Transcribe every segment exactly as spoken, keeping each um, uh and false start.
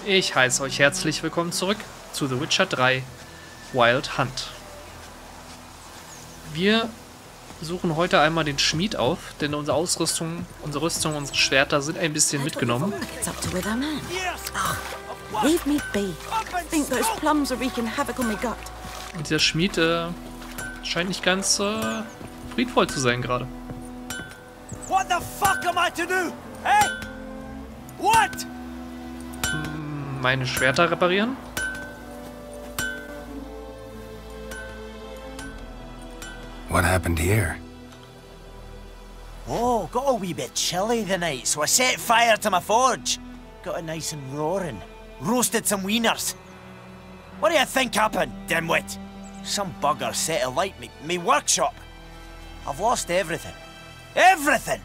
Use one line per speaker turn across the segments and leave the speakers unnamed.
Ich heiße euch herzlich willkommen zurück zu The Witcher drei Wild Hunt. Wir suchen heute einmal den Schmied auf, denn unsere Ausrüstung, unsere Rüstung, unsere Schwerter sind ein bisschen mitgenommen. Und dieser Schmied äh, scheint nicht ganz äh, friedvoll zu sein gerade.
What the fuck am I to do? Hey? What?
Meine Schwerter reparieren.
What happened here?
Oh, got a wee bit chilly the night, so I set fire to my forge. Got it nice and roaring. Roasted some wieners. What do you think happened, dimwit? Some bugger set alight me, me workshop. I've lost everything. Everything!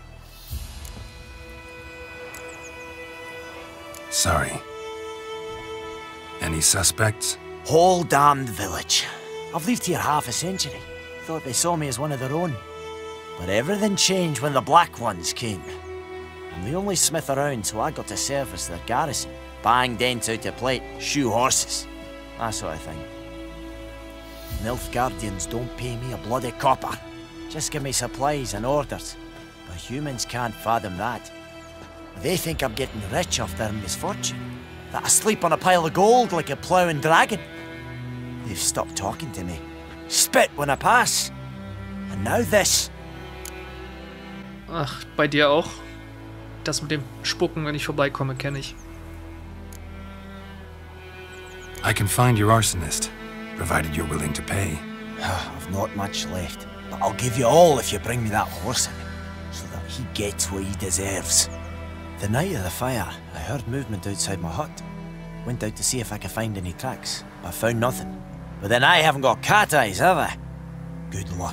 Sorry. Any suspects?
Whole damned village. I've lived here half a century. Thought they saw me as one of their own. But everything changed when the Black Ones came. I'm the only smith around, so I got to serve as their garrison. Bang dents out of plate, shoe horses. That sort of thing. Nilfgaardians don't pay me a bloody copper. Just give me supplies and orders. But humans can't fathom that. They think I'm getting rich off their misfortune. That I sleep on a pile of gold like a ploughing dragon. They've stopped talking to me. Spit when I pass. And now this.
Ach, bei dir auch? Das mit dem Spucken, wenn ich vorbeikomme, kenne ich.
I can find your arsonist, provided you're willing to pay.
I've not much left, but I'll give you all if you bring me that horse in, so that he gets what he deserves. The night of the fire, I heard movement outside my hut. Went out to see if I could find any tracks, but I found nothing. But then I haven't got cat eyes, have I? Good luck.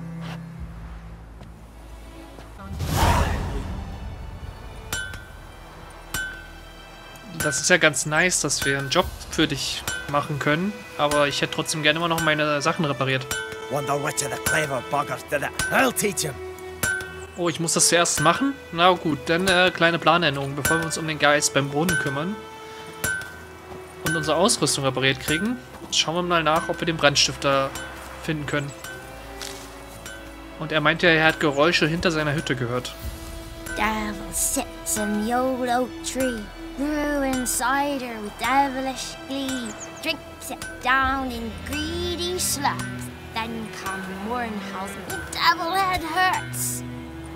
Das ist ja ganz nice, dass wir einen Job für dich machen können, aber ich hätte trotzdem gerne immer noch meine Sachen repariert.
Wonder which of the clever buggers did it. I'll teach him.
Oh, ich muss das zuerst machen? Na gut, dann äh, kleine Planänderung, bevor wir uns um den Geist beim Brunnen kümmern und unsere Ausrüstung repariert kriegen. Schauen wir mal nach, ob wir den Brandstifter finden können. Und er meinte, er hat Geräusche hinter seiner Hütte gehört.
Devil sits in the old oak tree, brewing cider with devilish glee, drinks it down in greedy slurps, then come morn howls the devil head hurts.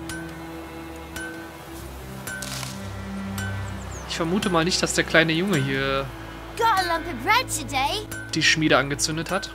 Ich vermute mal nicht, dass der kleine Junge hier
Got a lump of bread today.
die Schmiede angezündet hat.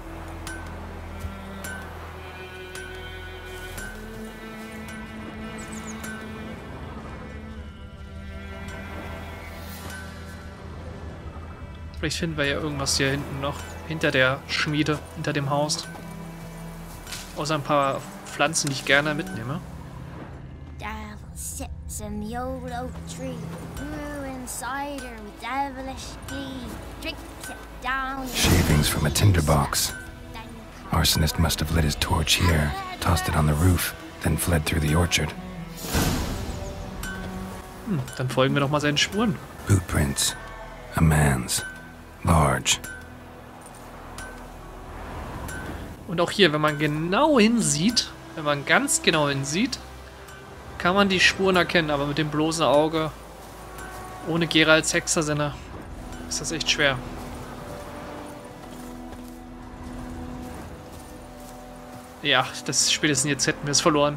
Vielleicht finden wir ja irgendwas hier hinten noch. Hinter der Schmiede, hinter dem Haus. Außer ein paar Pflanzen, die ich gerne mitnehme.
Devil sits in the old oak tree, brewing cider with devilish glee, drinks it down in
Shavings from a tinderbox.
then come
Arsonist must have lit his torch here, tossed it on the roof, then fled through the orchard.
Hm, dann folgen wir doch mal seinen Spuren.
Bootprints. A man's. Large.
Und auch hier, wenn man genau hinsieht, wenn man ganz genau hinsieht, kann man die Spuren erkennen, aber mit dem bloßen Auge, ohne Geralts Hexersinne, ist das echt schwer. Ja, das spätestens jetzt hätten wir es verloren.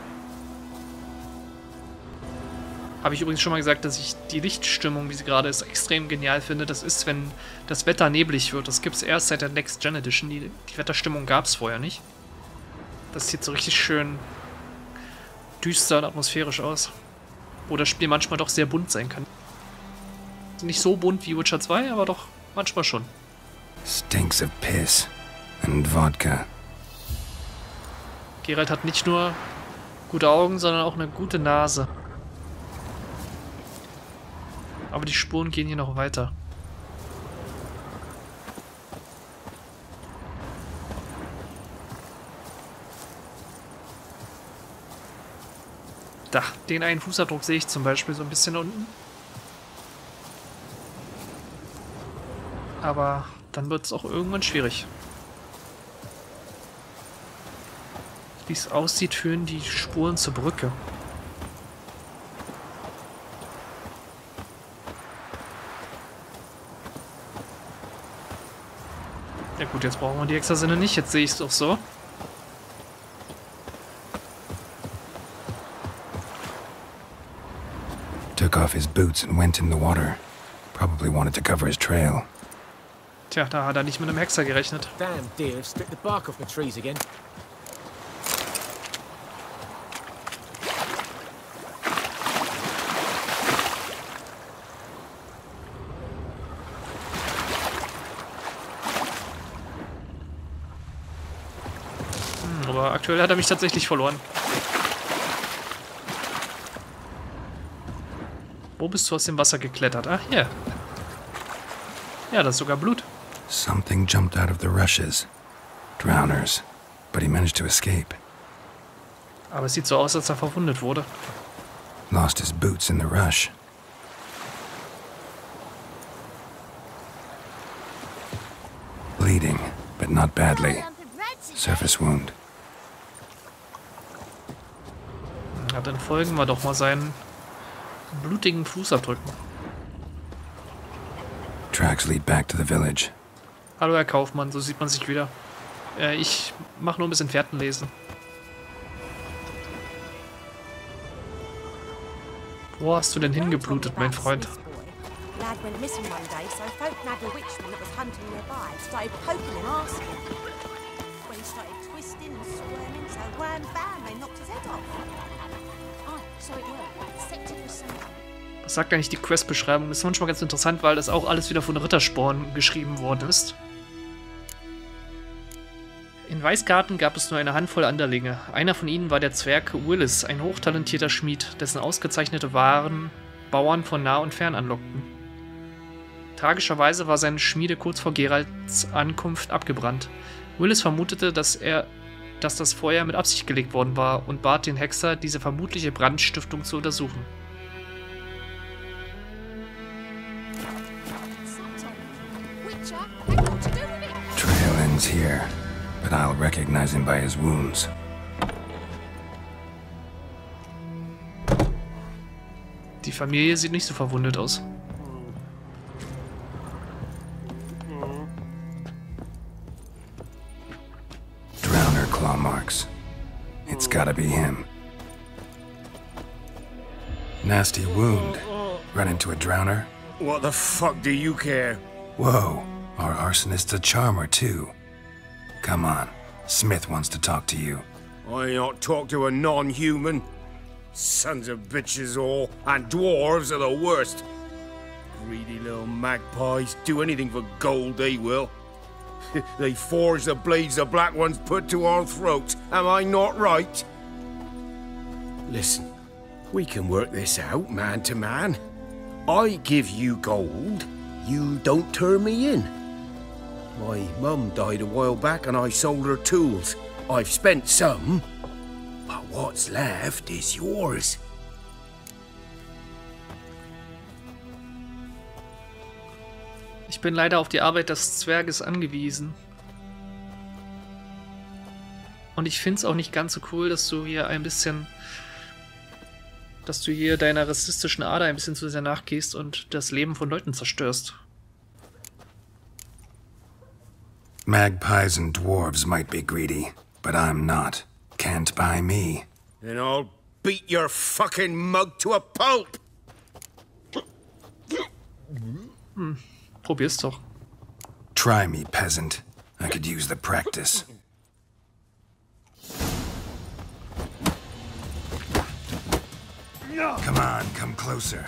Habe ich übrigens schon mal gesagt, dass ich die Lichtstimmung, wie sie gerade ist, extrem genial finde. Das ist, wenn das Wetter neblig wird. Das gibt es erst seit der Next Gen Edition. Die, die Wetterstimmung gab es vorher nicht. Das sieht so richtig schön düster und atmosphärisch aus. Wo das Spiel manchmal doch sehr bunt sein kann. Nicht so bunt wie Witcher zwei, aber doch manchmal schon.
Stinks of piss. And vodka.
Geralt hat nicht nur gute Augen, sondern auch eine gute Nase. Aber die Spuren gehen hier noch weiter. Da, den einen Fußabdruck sehe ich zum Beispiel so ein bisschen unten. Aber dann wird es auch irgendwann schwierig. Wie es aussieht, führen die Spuren zur Brücke. Ja gut, jetzt brauchen wir die Extrasinne nicht. Jetzt sehe ich es doch so.
Took off his boots and went in the water. Probably wanted to cover his trail.
Tja, da hat er nicht mit einem Hexer gerechnet.
Damn deer, stripped the bark off my trees again.
Hm, aber aktuell hat er mich tatsächlich verloren. Wo bist du aus dem Wasser geklettert? Ach, hier. Ja, das ist sogar Blut.
Something jumped out of the rushes. Drowners. But he managed to escape.
Aber es sieht so aus, als er verwundet wurde.
Lost his boots in the rush. Bleeding, but not badly. Surface wound.
Ja, dann folgen wir doch mal seinen blutigen Fußabdrücken.
Tracks lead back to the village.
Hallo Herr Kaufmann, so sieht man sich wieder. Äh, ich mache nur ein bisschen Fährtenlesen. Wo hast du denn hingeblutet, mein Freund?
Lad went missing one day, so folk nabbed a witchman that was hunting nearby and started poking him, asking. When he started twisting and squirming, so wham bam, they knocked his head off.
Oh, so it worked. Sector was something.
Was sagt eigentlich die Quest-Beschreibung? Das ist manchmal ganz interessant, weil das auch alles wieder von Rittersporn geschrieben worden ist. In Weißgarten gab es nur eine Handvoll Anderlinge. Einer von ihnen war der Zwerg Willis, ein hochtalentierter Schmied, dessen ausgezeichnete Waren Bauern von nah und fern anlockten. Tragischerweise war seine Schmiede kurz vor Geralts Ankunft abgebrannt. Willis vermutete, dass er, dass das Feuer mit Absicht gelegt worden war und bat den Hexer, diese vermutliche Brandstiftung zu untersuchen.
Trail ends here, but I'll recognize him by his wounds.
Die Familie sieht nicht so verwundet aus.
Drowner claw marks. It's gotta be him. Nasty wound. Run into a drowner?
What the fuck do you care?
Whoa, our arsonist's a charmer too. Come on, Smith wants to talk to you.
I ain't not talk to a non-human. Sons of bitches all, and dwarves are the worst. Greedy little magpies, do anything for gold they will. They forge the blades the black ones put to our throats, am I not right? Listen, we can work this out man to man. I give you gold, you don't turn me in. My mum died a while back and I sold her tools. I've spent some, but what's left is yours.
Ich bin leider auf die Arbeit des Zwerges angewiesen. Und ich finde es auch nicht ganz so cool, dass du hier ein bisschen... dass du hier deiner rassistischen Ader ein bisschen zu sehr nachgehst und das Leben von Leuten zerstörst.
Magpies and dwarves might be greedy, but I'm not. Can't buy me.
Then I'll beat your fucking mug to a pulp!
Hm, probier's doch.
Try me, peasant. I could use the practice. Come on, come closer.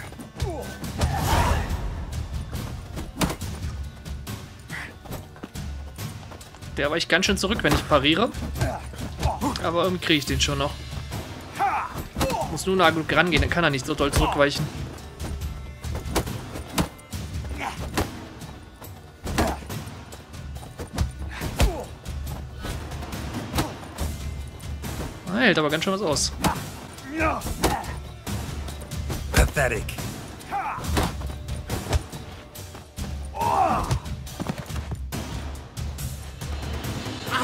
Der weicht ganz schön zurück, wenn ich pariere. Aber irgendwie kriege ich den schon noch. Muss nur nah genug rangehen, dann kann er nicht so doll zurückweichen. Er hält aber ganz schön was aus.
Pathetic.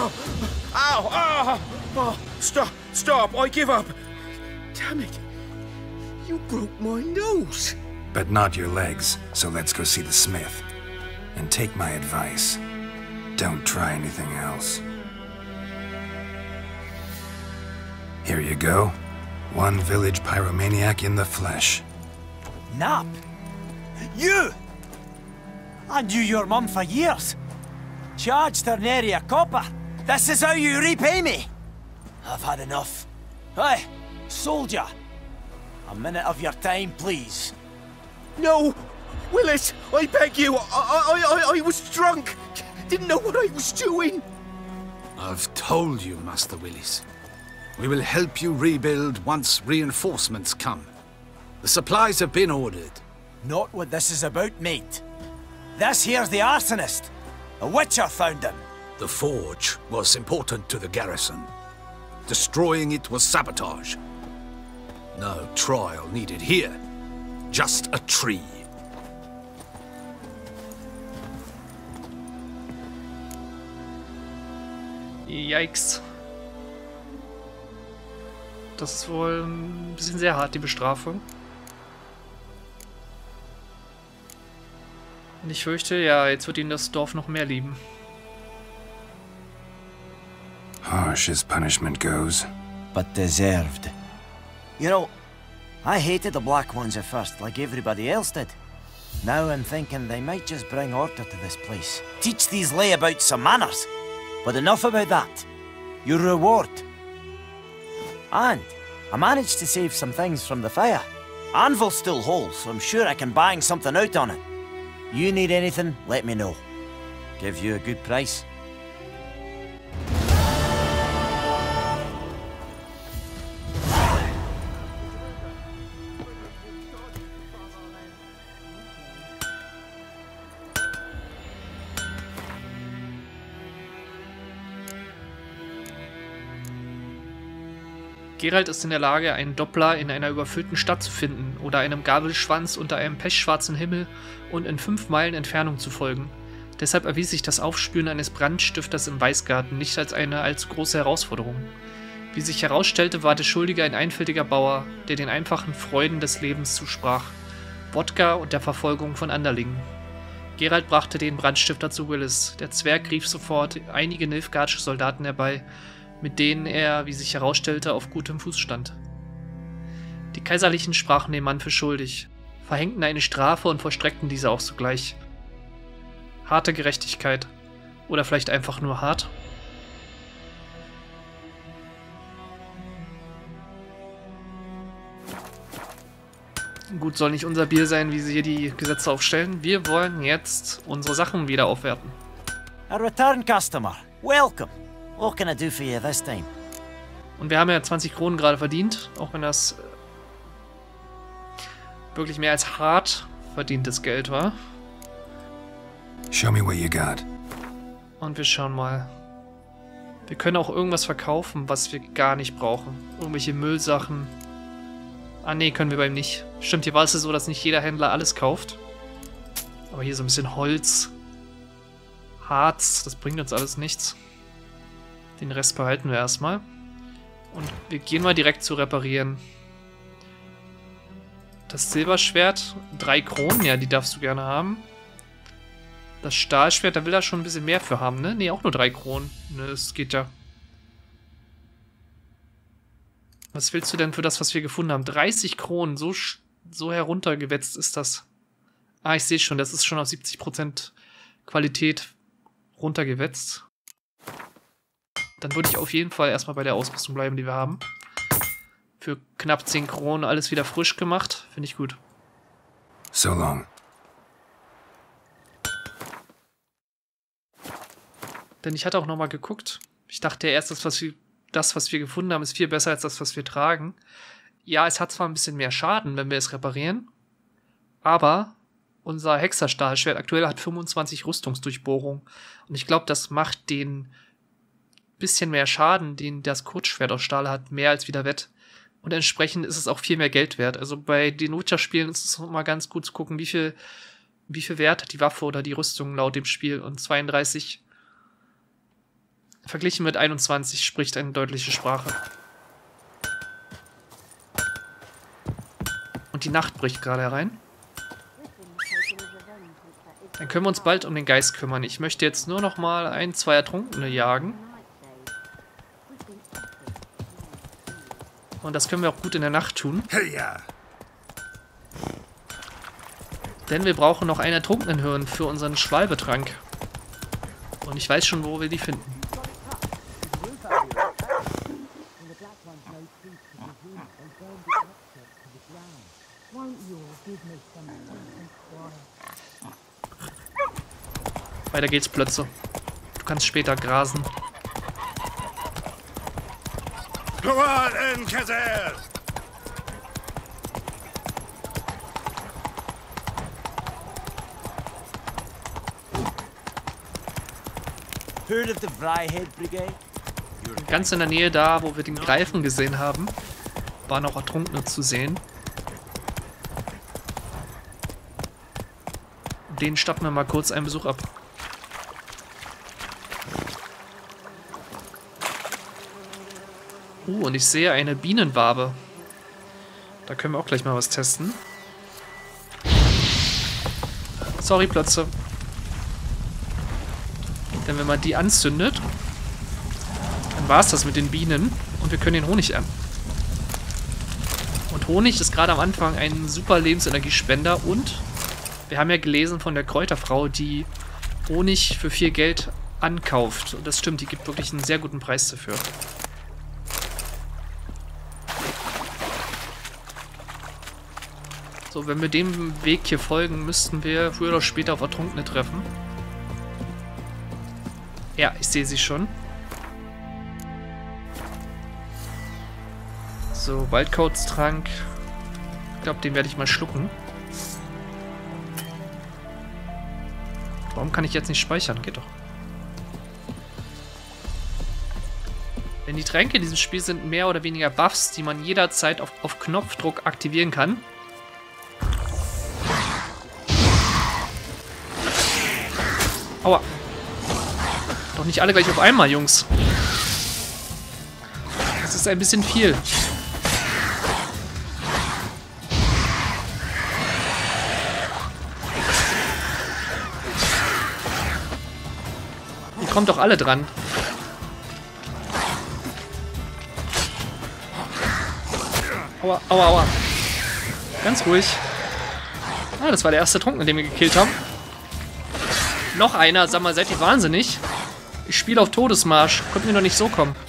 Oh! Ow! Ah! Oh! Stop! Stop! I give up! Damn it! You broke my nose!
But not your legs, so let's go see the smith. And take my advice. Don't try anything else. Here you go. One village pyromaniac in the flesh.
Nap? You? I knew your mum for years. Charged her nary a copper. This is how you repay me. I've had enough. Hey, soldier. A minute of your time, please.
No! Willis! I beg you! I, I, I, I was drunk! Didn't know what I was doing!
I've told you, Master Willis. We will help you rebuild once reinforcements come. The supplies have been ordered.
Not what this is about, mate. This here's the arsonist. A witcher found him.
The forge was important to the garrison. Destroying it was sabotage. No trial needed here. Just a tree.
Yikes. Das ist wohl ein bisschen sehr hart, die Bestrafung. Und ich fürchte, ja, jetzt wird ihn das Dorf noch mehr lieben.
Harsh as punishment goes.
But deserved. You know, I hated the Black Ones at first, like everybody else did. Now I'm thinking they might just bring order to this place. Teach these layabouts some manners. But enough about that. Your reward. And I managed to save some things from the fire. Anvil's still whole, so I'm sure I can bang something out on it. You need anything, let me know. Give you a good price.
Geralt ist in der Lage, einen Doppler in einer überfüllten Stadt zu finden oder einem Gabelschwanz unter einem pechschwarzen Himmel und in fünf Meilen Entfernung zu folgen. Deshalb erwies sich das Aufspüren eines Brandstifters im Weißgarten nicht als eine allzu große Herausforderung. Wie sich herausstellte, war der Schuldige ein einfältiger Bauer, der den einfachen Freuden des Lebens zusprach, Wodka und der Verfolgung von Anderlingen. Geralt brachte den Brandstifter zu Willis. Der Zwerg rief sofort einige nilfgaardsche Soldaten herbei, mit denen er, wie sich herausstellte, auf gutem Fuß stand. Die Kaiserlichen sprachen den Mann für schuldig, verhängten eine Strafe und vollstreckten diese auch sogleich. Harte Gerechtigkeit. Oder vielleicht einfach nur hart? Gut, soll nicht unser Bier sein, wie sie hier die Gesetze aufstellen. Wir wollen jetzt unsere Sachen wieder aufwerten.
A return customer. Welcome. What can I do for you this time?
Und wir haben ja zwanzig Kronen gerade verdient, auch wenn das wirklich mehr als hart verdientes Geld war.
Show me what you got.
Und wir schauen mal. Wir können auch irgendwas verkaufen, was wir gar nicht brauchen. Irgendwelche Müllsachen. Ah ne, können wir beim nicht. Stimmt, hier war es so, dass nicht jeder Händler alles kauft. Aber hier so ein bisschen Holz. Harz, das bringt uns alles nichts. Den Rest behalten wir erstmal. Und wir gehen mal direkt zu reparieren. Das Silberschwert, drei Kronen, ja, die darfst du gerne haben. Das Stahlschwert, da will er schon ein bisschen mehr für haben, ne? Ne, auch nur drei Kronen. Ne, das geht ja. Was willst du denn für das, was wir gefunden haben? dreißig Kronen, so, so heruntergewetzt ist das. Ah, ich sehe schon, das ist schon auf siebzig Prozent Qualität runtergewetzt. Dann würde ich auf jeden Fall erstmal bei der Ausrüstung bleiben, die wir haben. Für knapp zehn Kronen alles wieder frisch gemacht. Finde ich gut.
So long.
Denn ich hatte auch nochmal geguckt. Ich dachte erst, das was, wir, das, was wir gefunden haben, ist viel besser als das, was wir tragen. Ja, es hat zwar ein bisschen mehr Schaden, wenn wir es reparieren. Aber unser Hexerstahlschwert aktuell hat fünfundzwanzig Rüstungsdurchbohrung. Und ich glaube, das macht den bisschen mehr Schaden, den das Kurzschwert aus Stahl hat, mehr als wieder wett. Und entsprechend ist es auch viel mehr Geld wert. Also bei den Witcher-Spielen ist es mal ganz gut zu gucken, wie viel, wie viel Wert hat die Waffe oder die Rüstung laut dem Spiel. Und zweiunddreißig verglichen mit einundzwanzig spricht eine deutliche Sprache. Und die Nacht bricht gerade herein. Dann können wir uns bald um den Geist kümmern. Ich möchte jetzt nur noch mal ein, zwei Ertrunkene jagen. Und das können wir auch gut in der Nacht tun. Denn wir brauchen noch einen Ertrunkenenhirn für unseren Schwalbetrank. Und ich weiß schon, wo wir die finden. Weiter geht's, Plötze. Du kannst später grasen.
Heard of the Vryhead Brigade?
Ganz in der Nähe da, wo wir den Greifen gesehen haben, waren auch Ertrunkene zu sehen. Den statten wir mal kurz einen Besuch ab. Uh, und ich sehe eine Bienenwabe. Da können wir auch gleich mal was testen. Sorry, Plötze. Denn wenn man die anzündet, dann war es das mit den Bienen und wir können den Honig ernten. Und Honig ist gerade am Anfang ein super Lebensenergiespender und wir haben ja gelesen von der Kräuterfrau, die Honig für viel Geld ankauft. Und das stimmt, die gibt wirklich einen sehr guten Preis dafür. So, wenn wir dem Weg hier folgen, müssten wir früher oder später auf Ertrunkene treffen. Ja, ich sehe sie schon. So, Waldkauztrank. Ich glaube, den werde ich mal schlucken. Warum kann ich jetzt nicht speichern? Geht doch. Denn die Tränke in diesem Spiel sind mehr oder weniger Buffs, die man jederzeit auf, auf Knopfdruck aktivieren kann. Aua. Doch nicht alle gleich auf einmal, Jungs. Das ist ein bisschen viel. Ihr kommt doch alle dran. Aua, aua, aua. Ganz ruhig. Ah, das war der erste Trunkene, den wir gekillt haben. Noch einer. Sag mal, seid ihr wahnsinnig? Ich spiele auf Todesmarsch. Könnt mir doch nicht so kommen.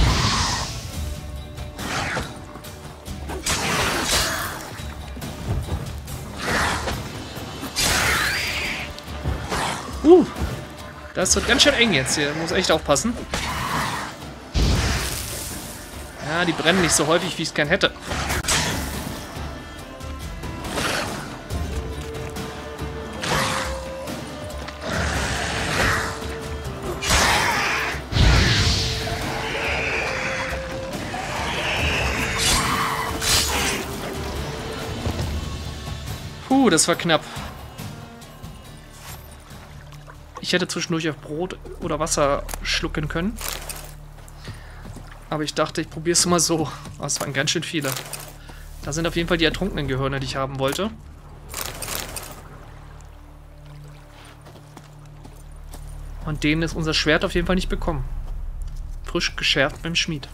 Uh. Das wird ganz schön eng jetzt hier. Muss echt aufpassen. Ja, die brennen nicht so häufig, wie ich es gern hätte. Puh, das war knapp. Ich hätte zwischendurch auf Brot oder Wasser schlucken können. Aber ich dachte, ich probiere es mal so. Oh, es waren ganz schön viele. Da sind auf jeden Fall die ertrunkenen Gehirne, die ich haben wollte. Und denen ist unser Schwert auf jeden Fall nicht bekommen. Frisch geschärft beim Schmied.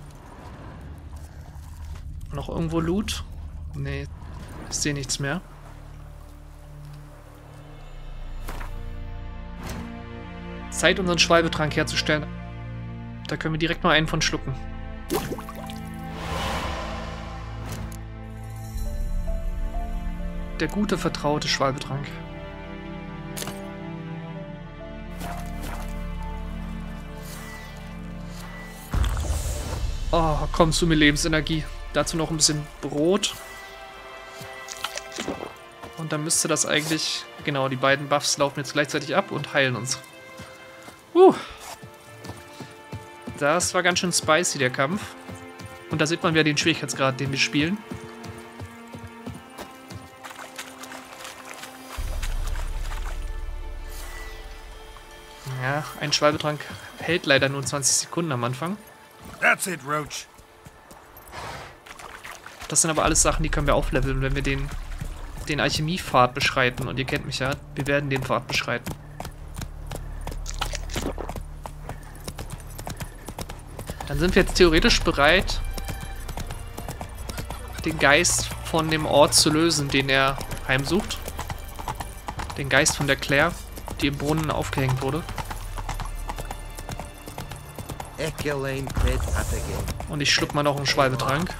Noch irgendwo Loot? Nee, ich sehe nichts mehr. Zeit, unseren Schwalbetrank herzustellen. Da können wir direkt mal einen von schlucken. Der gute, vertraute Schwalbetrank. Oh, komm zu mir, Lebensenergie. Dazu noch ein bisschen Brot. Und dann müsste das eigentlich... Genau, die beiden Buffs laufen jetzt gleichzeitig ab und heilen uns. Uh. Das war ganz schön spicy, der Kampf. Und da sieht man wieder den Schwierigkeitsgrad, den wir spielen. Ja, ein Schwalbetrank hält leider nur zwanzig Sekunden am Anfang.
That's it, Roach.
Das sind aber alles Sachen, die können wir aufleveln, wenn wir den, den Alchemiepfad beschreiten. Und ihr kennt mich ja, wir werden den Pfad beschreiten. Dann sind wir jetzt theoretisch bereit, den Geist von dem Ort zu lösen, den er heimsucht. Den Geist von der Claire, die im Brunnen aufgehängt wurde. Und ich schluck mal noch einen Schwalbetrank,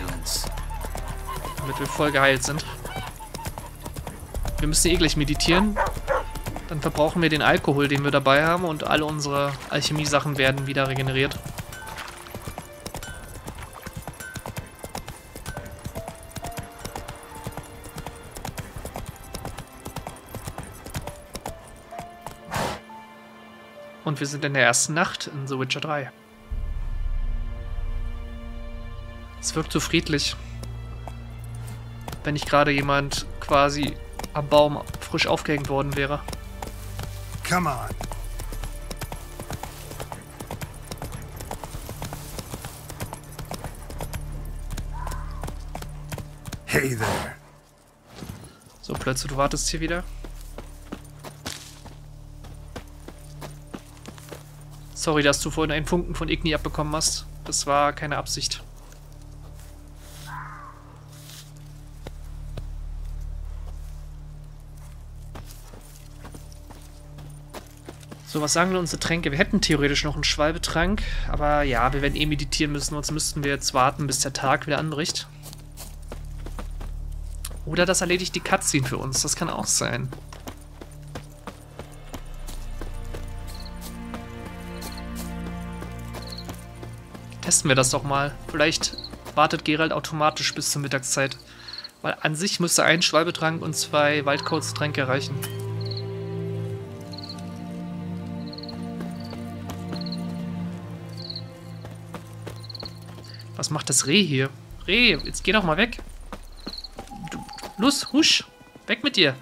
damit wir voll geheilt sind. Wir müssen eh gleich meditieren. Dann verbrauchen wir den Alkohol, den wir dabei haben, und alle unsere Alchemie-Sachen werden wieder regeneriert. Und wir sind in der ersten Nacht in The Witcher drei. Es wirkt so friedlich. Wenn nicht gerade jemand quasi am Baum frisch aufgehängt worden wäre.
Come on. Hey there.
So, plötzlich, du wartest hier wieder. Sorry, dass du vorhin einen Funken von Igni abbekommen hast. Das war keine Absicht. So, was sagen denn unsere Tränke? Wir hätten theoretisch noch einen Schwalbetrank, aber ja, wir werden eh meditieren müssen, sonst müssten wir jetzt warten, bis der Tag wieder anbricht. Oder das erledigt die Cutscene für uns, das kann auch sein. Testen wir das doch mal. Vielleicht wartet Geralt automatisch bis zur Mittagszeit. Weil an sich müsste ein Schwalbetrank und zwei Waldkauztränke reichen. Was macht das Reh hier? Reh, jetzt geh doch mal weg. Du, los, husch. Weg mit dir.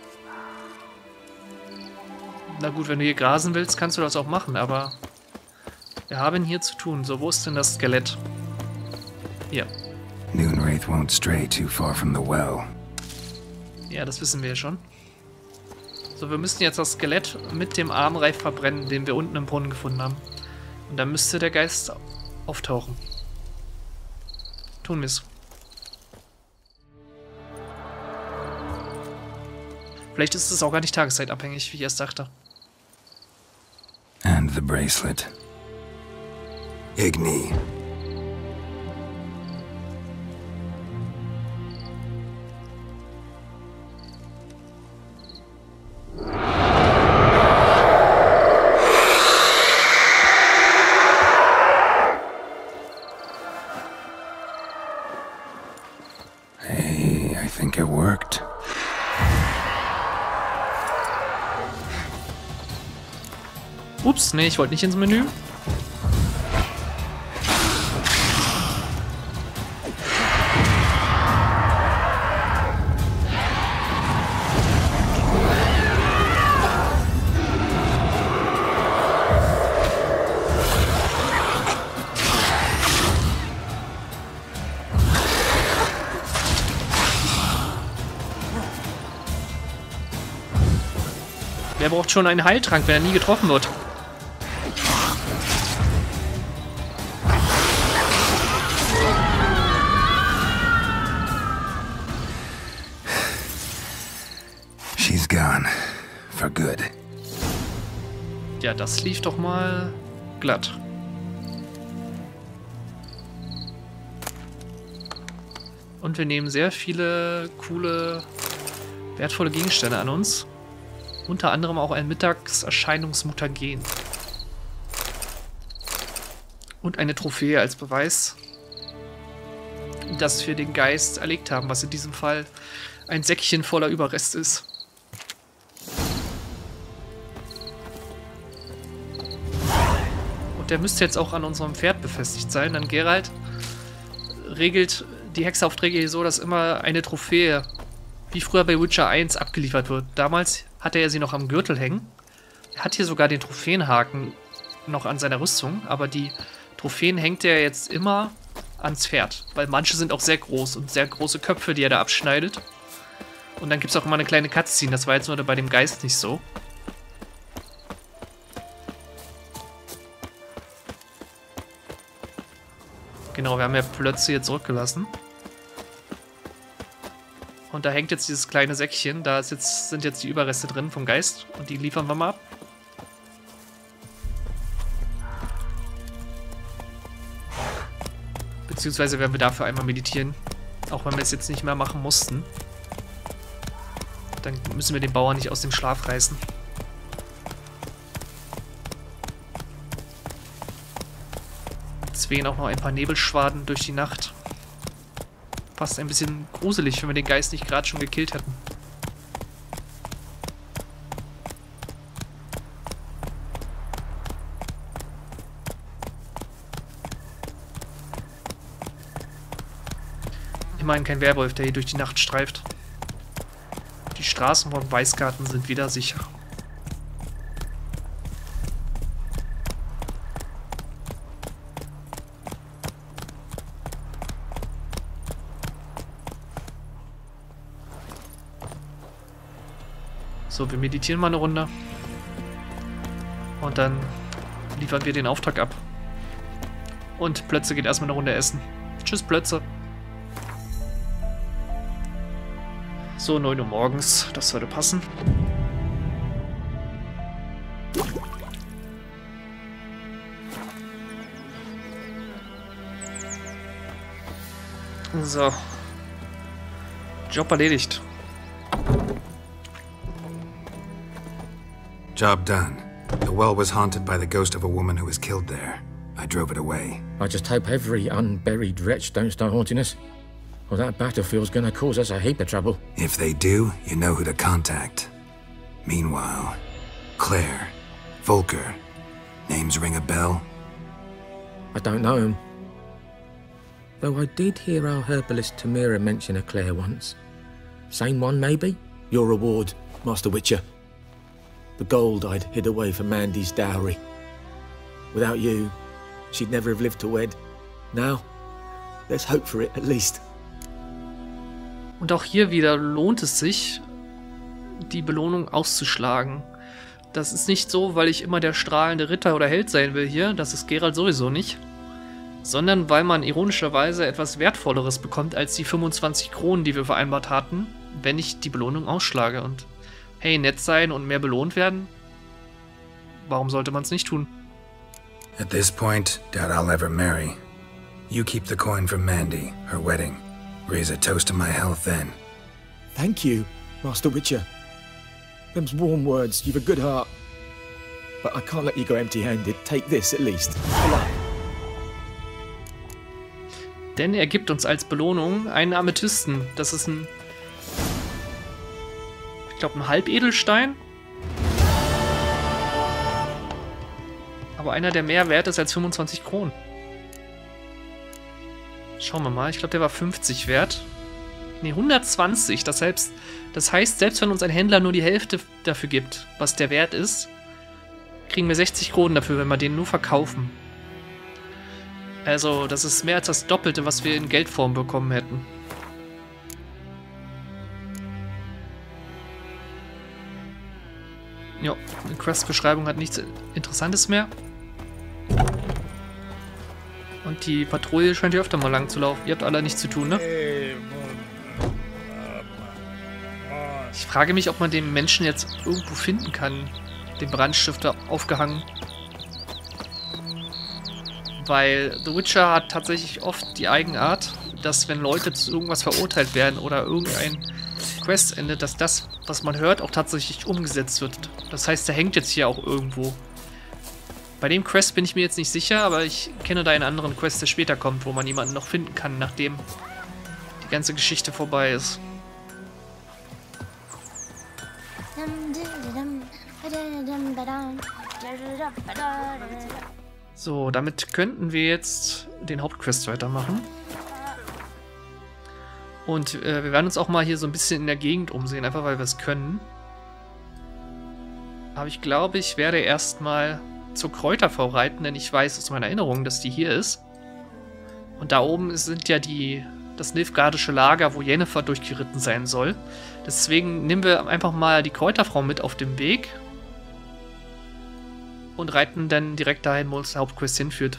Na gut, wenn du hier grasen willst, kannst du das auch machen, aber... Wir haben hier zu tun. So, wo ist denn das Skelett? Hier.
Noonwraith won't stray too far from the well.
Ja, das wissen wir ja schon. So, wir müssen jetzt das Skelett mit dem Armreif verbrennen, den wir unten im Brunnen gefunden haben. Und dann müsste der Geist auftauchen. Tun wir es. Vielleicht ist es auch gar nicht tageszeitabhängig, wie ich erst dachte.
And the bracelet. Igni. Hey, I think it worked.
Ups, nee, ich wollte nicht ins Menü. Wer braucht schon einen Heiltrank, wenn er nie getroffen wird?
She's gone. For good.
Ja, das lief doch mal glatt. Und wir nehmen sehr viele coole, wertvolle Gegenstände an uns. Unter anderem auch ein Mittagserscheinungsmutagen. Und eine Trophäe als Beweis, dass wir den Geist erlegt haben, was in diesem Fall ein Säckchen voller Überrest ist. Und der müsste jetzt auch an unserem Pferd befestigt sein, denn Geralt regelt die Hexeraufträge hier so, dass immer eine Trophäe, wie früher bei Witcher eins, abgeliefert wird. Damals hatte er sie noch am Gürtel hängen. Er hat hier sogar den Trophäenhaken noch an seiner Rüstung, aber die Trophäen hängt er jetzt immer ans Pferd, weil manche sind auch sehr groß und sehr große Köpfe, die er da abschneidet. Und dann gibt es auch immer eine kleine Cutscene, das war jetzt nur bei dem Geist nicht so. Genau, wir haben ja Plötze hier zurückgelassen. Und da hängt jetzt dieses kleine Säckchen, da ist jetzt, sind jetzt die Überreste drin vom Geist und die liefern wir mal ab. Beziehungsweise werden wir dafür einmal meditieren, auch wenn wir es jetzt nicht mehr machen mussten. Dann müssen wir den Bauern nicht aus dem Schlaf reißen. Jetzt wehen auch noch ein paar Nebelschwaden durch die Nacht. Fast ein bisschen gruselig, wenn wir den Geist nicht gerade schon gekillt hätten. Immerhin kein Werwolf, der hier durch die Nacht streift. Die Straßen von Weißgarten sind wieder sicher. So, wir meditieren mal eine Runde. Und dann liefern wir den Auftrag ab. Und Plötze geht erstmal eine Runde essen. Tschüss, Plötze. So, neun Uhr morgens, das würde passen. So. Job erledigt.
Job done. The well was haunted by the ghost of a woman who was killed there. I drove it away.
I just hope every unburied wretch don't start haunting us. Well, that battlefield's gonna cause us a heap of trouble.
If they do, you know who to contact. Meanwhile, Claire, Volker, names ring a bell?
I don't know him. Though I did hear our herbalist Tamira mention a Claire once. Same one, maybe? Your reward, Master Witcher. The gold I'd hid away for Mandy's dowry. Without you, she'd never have lived to wed. Now, there's hope for it, at least.
Und auch hier wieder lohnt es sich, die Belohnung auszuschlagen. Das ist nicht so, weil ich immer der strahlende Ritter oder Held sein will hier, das ist Geralt sowieso nicht, sondern weil man ironischerweise etwas Wertvolleres bekommt als die fünfundzwanzig Kronen, die wir vereinbart hatten, wenn ich die Belohnung ausschlage. Und hey, nett sein und mehr belohnt werden? Warum sollte man es nicht tun?
At this point, doubt I'll ever marry. You keep the coin for Mandy, her wedding. Raise a toast to my health then.
Thank you, Master Witcher. Them's warm words, you've a good heart. But I can't let you go empty-handed. Take this at least.
Denn er gibt uns als Belohnung einen Amethysten. Das ist ein... Ich glaube, ein Halbedelstein. Aber einer, der mehr wert ist als fünfundzwanzig Kronen. Schauen wir mal. Ich glaube, der war fünfzig wert. Ne, hundertzwanzig. Das heißt, das heißt, selbst wenn uns ein Händler nur die Hälfte dafür gibt, was der Wert ist, kriegen wir sechzig Kronen dafür, wenn wir den nur verkaufen. Also, das ist mehr als das Doppelte, was wir in Geldform bekommen hätten. Ja, die Quest-Beschreibung hat nichts Interessantes mehr. Und die Patrouille scheint hier öfter mal lang zu laufen. Ihr habt alle nichts zu tun, ne? Ich frage mich, ob man den Menschen jetzt irgendwo finden kann. Den Brandstifter aufgehangen. Weil The Witcher hat tatsächlich oft die Eigenart, dass wenn Leute zu irgendwas verurteilt werden oder irgendein Quest endet, dass das, was man hört, auch tatsächlich umgesetzt wird. Das heißt, der hängt jetzt hier auch irgendwo. Bei dem Quest bin ich mir jetzt nicht sicher, aber ich kenne da einen anderen Quest, der später kommt, wo man jemanden noch finden kann, nachdem die ganze Geschichte vorbei ist. So, damit könnten wir jetzt den Hauptquest weitermachen. Und äh, wir werden uns auch mal hier so ein bisschen in der Gegend umsehen, einfach weil wir es können. Aber ich glaube, ich werde erstmal zur Kräuterfrau reiten, denn ich weiß aus meiner Erinnerung, dass die hier ist. Und da oben sind ja die, das nilfgaardische Lager, wo Yennefer durchgeritten sein soll. Deswegen nehmen wir einfach mal die Kräuterfrau mit auf dem Weg und reiten dann direkt dahin, wo uns der Hauptquest hinführt.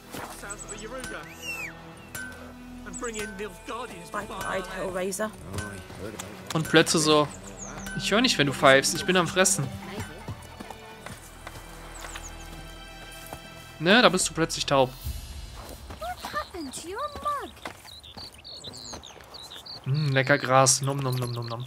Und plötzlich so, ich höre nicht, wenn du pfeifst, ich bin am Fressen. Ne, da bist du plötzlich taub. Mm, lecker Gras, nom nom nom nom nom.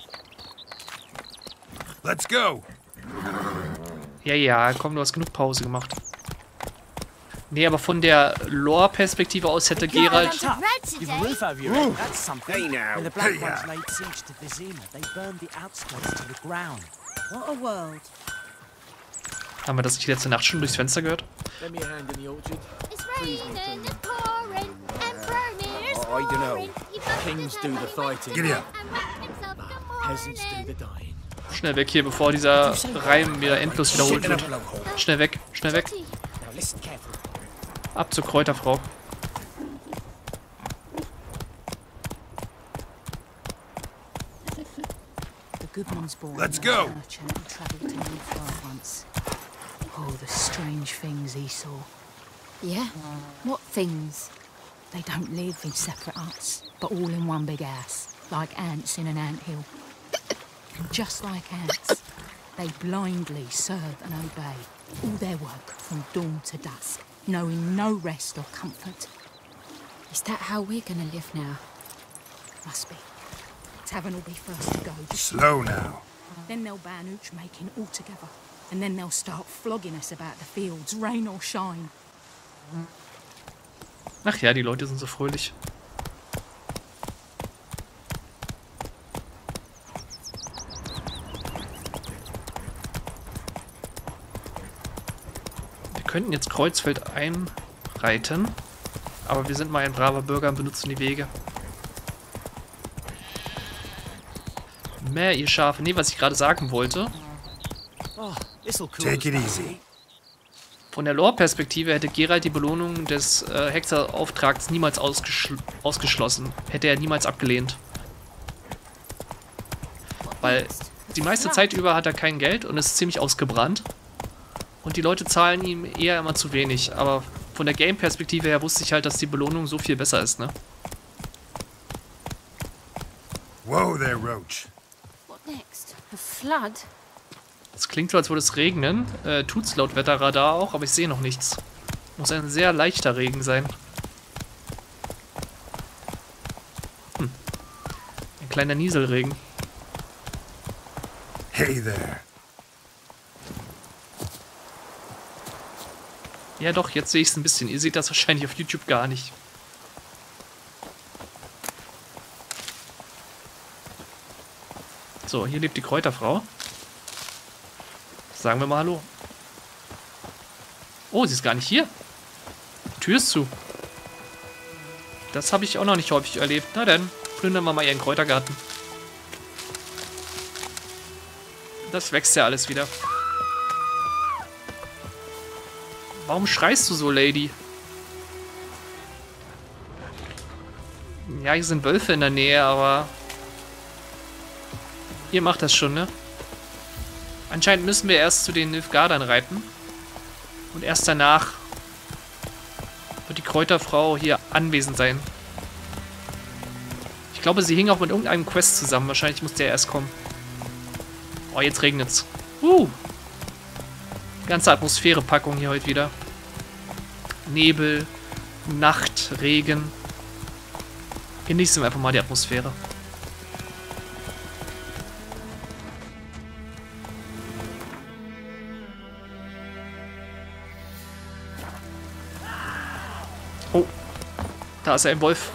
Let's go.
Ja, ja, komm, du hast genug Pause gemacht. Nee, aber von der Lore-Perspektive aus hätte Geralt...
You've a roof over your head, that's something. Hey now. When the Black Ones laid siege to Vizima, they burned the outskirts to the ground.
What a world.
Haben wir das nicht letzte Nacht schon durchs Fenster gehört?
It's raining and pouring and burning.
Oh, I dunno.
Kings do the fighting.
Giddy up.
Peasants do the dying.
Schnell weg hier, bevor dieser Reim wieder endlos wiederholt wird. Schnell weg, schnell weg.
Now listen carefully.
Ab zur Kräuterfrau.
The Goodman's born.
Let's go.
Merchant who travelled to Nilfgaard once. Oh, the strange things he saw.
Yeah? What things?
They don't live in separate huts, but all in one big house, like ants in an anthill. And just like ants, they blindly serve and obey all their work from dawn to dusk, knowing no rest or comfort.
Is that how we're gonna live now?
Must be. Tavern will be first to go.
Slow now.
Then they'll ban ooch making altogether. And then they'll start flogging us about the fields, rain or shine.
Ach ja, die Leute sind so fröhlich. Wir könnten jetzt Kreuzfeld einreiten, aber wir sind mal ein braver Bürger und benutzen die Wege. Mehr, ihr Schafe. Nee, was ich gerade sagen wollte.
Take it easy.
Von der Lore-Perspektive hätte Geralt die Belohnung des äh, Hexerauftrags niemals ausgeschl ausgeschlossen. Hätte er niemals abgelehnt. Weil die meiste Zeit über hat er kein Geld und ist ziemlich ausgebrannt. Und die Leute zahlen ihm eher immer zu wenig. Aber von der Game-Perspektive her wusste ich halt, dass die Belohnung so viel besser ist, ne?
Whoa there, Roach.
What next? A flood?
Es klingt so, als würde es regnen. Äh, tut's laut Wetterradar auch, aber ich sehe noch nichts. Muss ein sehr leichter Regen sein. Hm. Ein kleiner Nieselregen.
Hey there.
Ja doch, jetzt sehe ich es ein bisschen. Ihr seht das wahrscheinlich auf YouTube gar nicht. So, hier lebt die Kräuterfrau. Sagen wir mal hallo. Oh, sie ist gar nicht hier. Die Tür ist zu. Das habe ich auch noch nicht häufig erlebt. Na dann, plündern wir mal ihren Kräutergarten. Das wächst ja alles wieder. Warum schreist du so, Lady? Ja, hier sind Wölfe in der Nähe, aber... Ihr macht das schon, ne? Anscheinend müssen wir erst zu den Nilfgaardern reiten. Und erst danach wird die Kräuterfrau hier anwesend sein. Ich glaube, sie hing auch mit irgendeinem Quest zusammen. Wahrscheinlich muss der erst kommen. Oh, jetzt regnet's. Uh! Ganze Atmosphäre-Packung hier heute wieder. Nebel, Nacht, Regen. Genießen wir einfach mal die Atmosphäre. Oh, da ist ein Wolf.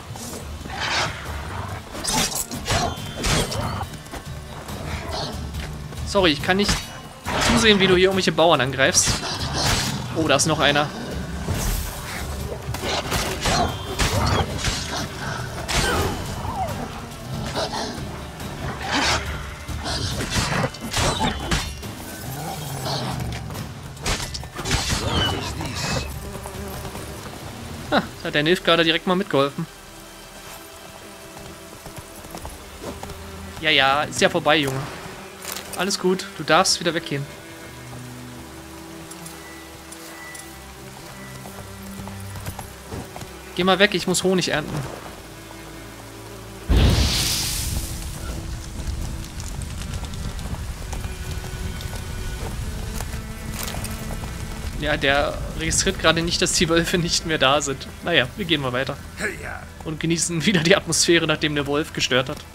Sorry, ich kann nicht zusehen, wie du hier irgendwelche Bauern angreifst. Oh, da ist noch einer. Hat der Nilfgaarder direkt mal mitgeholfen. Ja, ja, ist ja vorbei, Junge. Alles gut, du darfst wieder weggehen. Geh mal weg, ich muss Honig ernten. Ja, der registriert gerade nicht, dass die Wölfe nicht mehr da sind. Naja, wir gehen mal weiter. Und genießen wieder die Atmosphäre, nachdem der Wolf gestört hat.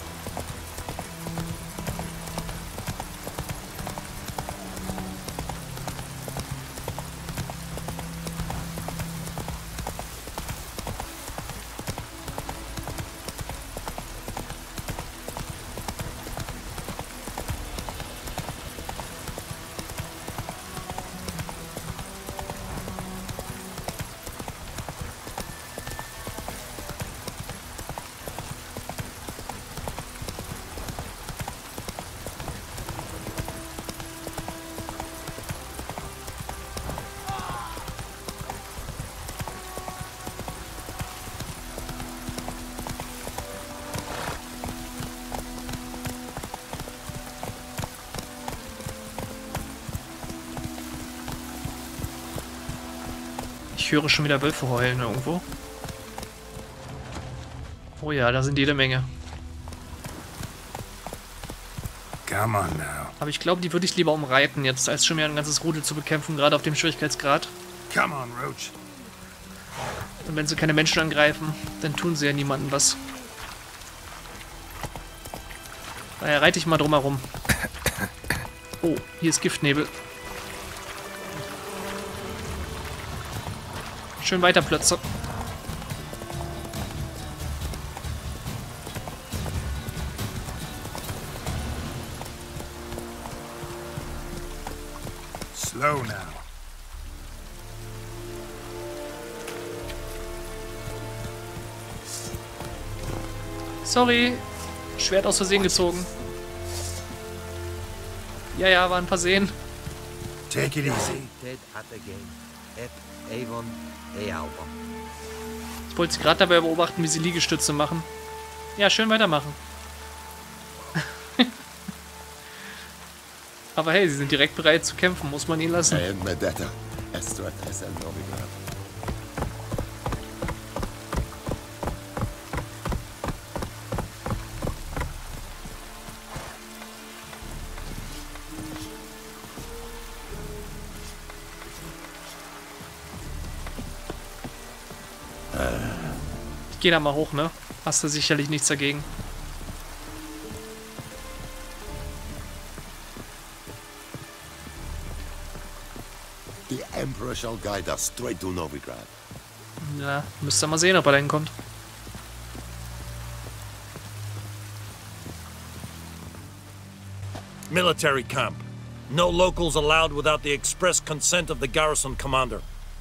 Ich höre schon wieder Wölfe heulen irgendwo. Oh ja, da sind jede Menge.
Come on now.
Aber ich glaube, die würde ich lieber umreiten jetzt, als schon wieder ein ganzes Rudel zu bekämpfen, gerade auf dem Schwierigkeitsgrad.
Come on, Roach.
Und wenn sie keine Menschen angreifen, dann tun sie ja niemandem was. Daher reite ich mal drum herum. Oh, hier ist Giftnebel. Schön weiter, Plötze.
Slow now.
Sorry. Schwert aus Versehen gezogen. Ja, ja, war ein Versehen.
Take it easy.
Ich wollte sie gerade dabei beobachten, wie sie Liegestütze machen. Ja, schön weitermachen. Aber hey, sie sind direkt bereit zu kämpfen, muss man ihn lassen. Ich geh da mal hoch, ne? Hast du sicherlich nichts dagegen.
The Emperor shall guide us straight to Novigrad.
Ja, müsst ihr mal sehen, ob er dahin kommt.
Military camp. No locals allowed without the express consent of the garrison commander.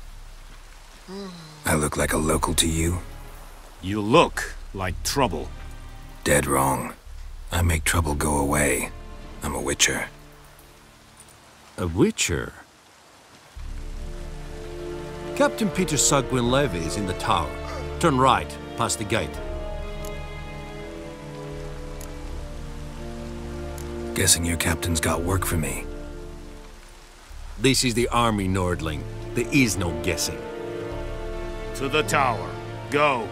I look like a local to you?
You look like trouble.
Dead wrong. I make trouble go away. I'm a witcher.
A witcher? Captain Peter Sagwin Levy is in the tower. Turn right, past the gate.
Guessing your captain's got work for me.
This is the army, Nordling. There is no guessing.
To the tower. Go.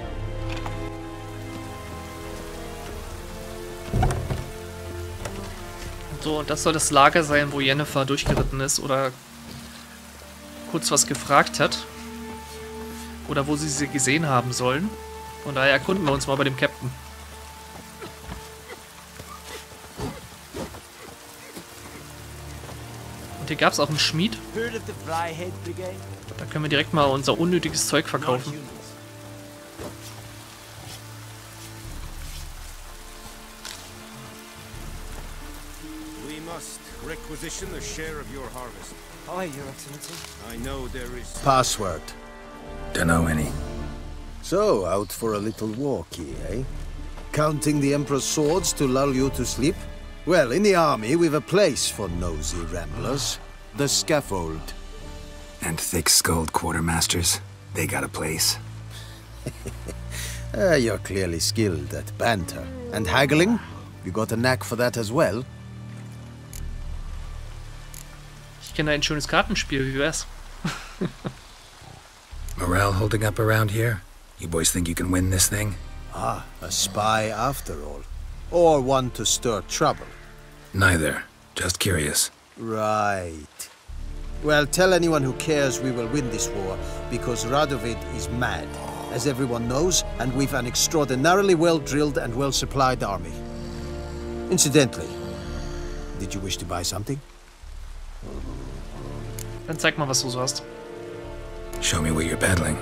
So, und das soll das Lager sein, wo Yennefer durchgeritten ist oder kurz was gefragt hat. Oder wo sie sie gesehen haben sollen. Von daher erkunden wir uns mal bei dem Captain. Und hier gab es auch einen Schmied. Da können wir direkt mal unser unnötiges Zeug verkaufen.
We must requisition the share of your harvest.
Aye, Your Excellency.
I know there is...
Password.
Dunno any.
So, out for a little walk here, eh? Counting the Emperor's swords to lull you to sleep? Well, in the army, we've a place for nosy ramblers. The scaffold.
And thick-skulled quartermasters. They got a place.
uh, you're clearly skilled at banter. And haggling? You got a knack for that as well?
Ich kenne ein schönes Kartenspiel, wie wär's?
Morale holding up around here? You boys think you can win this thing?
Ah, a spy after all. Or one to stir trouble.
Neither. Just curious.
Right. Well, tell anyone who cares we will win this war, because Radovid is mad, as everyone knows, and we've an extraordinarily well-drilled and well-supplied army. Incidentally, did you wish to buy something?
Dann zeig mal, was du so hast.
Show me what you're peddling.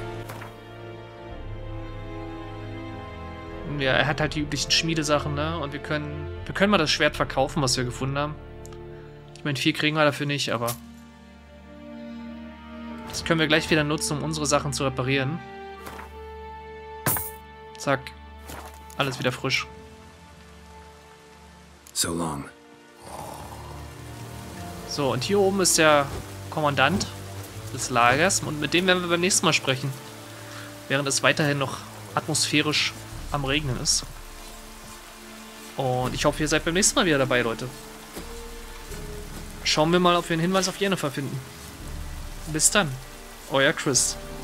Ja, er hat halt die üblichen Schmiedesachen, ne? Und wir können, wir können mal das Schwert verkaufen, was wir gefunden haben. Ich meine, viel kriegen wir dafür nicht, aber das können wir gleich wieder nutzen, um unsere Sachen zu reparieren. Zack. Alles wieder frisch.
So long.
So, und hier oben ist der Kommandant des Lagers und mit dem werden wir beim nächsten Mal sprechen. Während es weiterhin noch atmosphärisch am Regnen ist. Und ich hoffe, ihr seid beim nächsten Mal wieder dabei, Leute. Schauen wir mal, ob wir einen Hinweis auf Yennefer finden. Bis dann. Euer Chris.